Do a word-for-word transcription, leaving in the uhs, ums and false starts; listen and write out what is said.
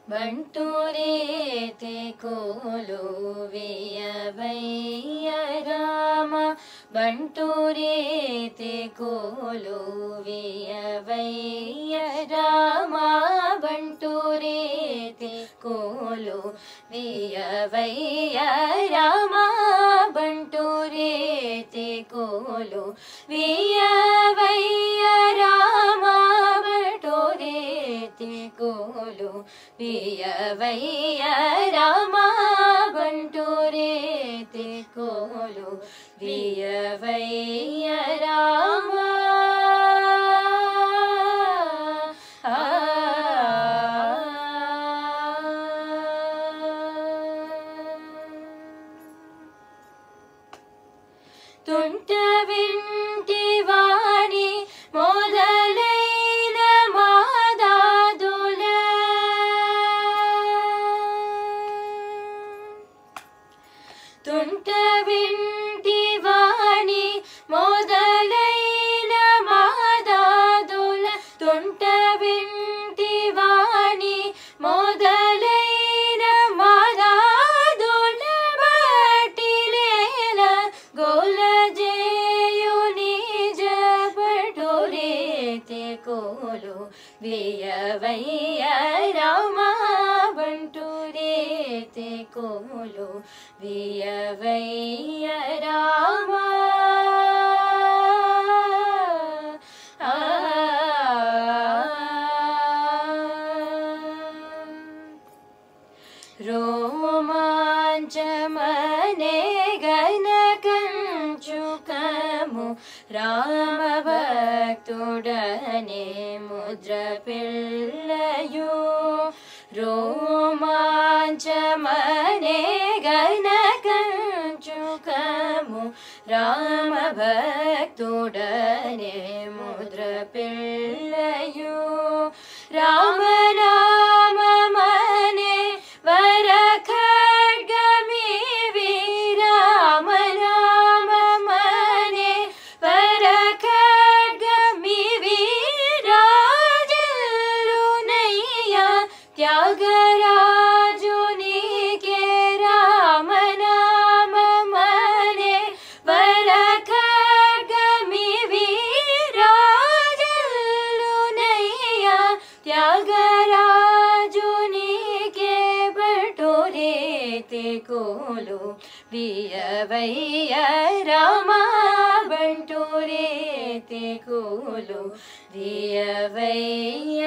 बंटूरे ते कोलो वेयवैय राम बंटूरे ते कोलो वेयवैय राम बंटूरे ते कोलो वेयवैय राम बंटूरे ते कोलो वेयवैय राम बंटूरे ते कोलो वेयवैय राम बंटूरे ते कोलो वेयवैय राम ತುಂಟ ವಿಂಟಿ ವಾಣಿ ಮೊದಲೈನ ಮಾದಾದುಲ ತುಂಟ ವಿಂಟಿ ವಾಣಿ ಮೊದಲೈನ ಮಾದಾದುಲ ತುಂಟ ವಿಂಟಿ ವಾಣಿ ಮೊದಲೈನ ಮಾದಾದುಲ ಬಾಟಿಲೇಲ ಗೋಲ कोलो वेयवैय राम बंटूरे ते कोलो वेयवैय राम रोमांचमने गनकंचुकमु राम भक्तुडने मुद्र पिल्लयु रोमांचमने गनकंचुकमु राम भक्तुडने मुद्र पिल्लयु राम नाम मने वर खड्गमी राम नाम मने वर खड्गमी विराजिल्लुनैया त्यागराजुनी के राम नाम मने वर खड्गमी विराजिल्लुनैया त्यागराजुनी के बटोरे ते कोलो वेयवैय राम बंटूरे ते कोलो वेयवैय